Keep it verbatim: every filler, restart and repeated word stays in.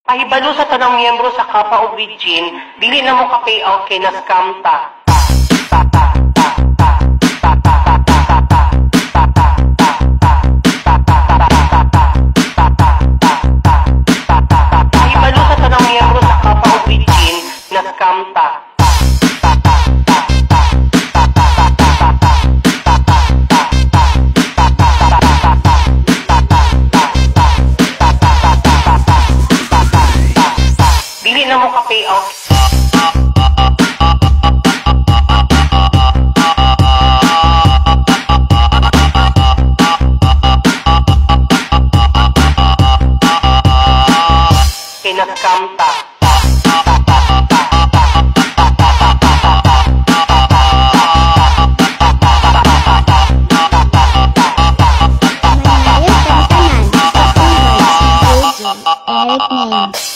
Pahibalo sa tanang miyembro sa Kappa o Virgin, dili na mo ka-payout kay na-scam ta. Pahibalo sa tanang miyembro sa Kappa o Virgin, na-scam ta. Dili na mo ka-payout. Kay na-scam ta. Nickname.